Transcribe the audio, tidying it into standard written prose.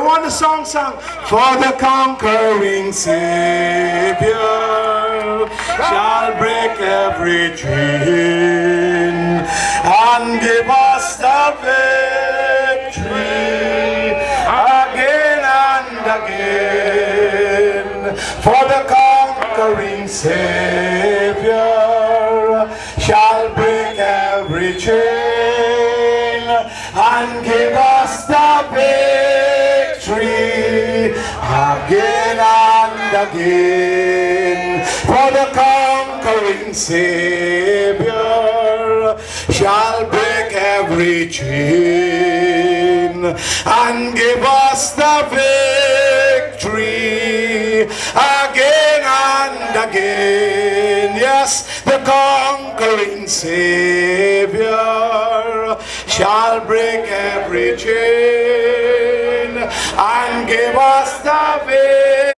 want the song sung? For the conquering Savior shall break every chain and give us the victory again and again. For the conquering Savior shall break every chain and give us the victory again and again. For the conquering Savior shall break every chain and give us the victory again and again. Yes, the conquering Savior shall break every chain and give us the victory.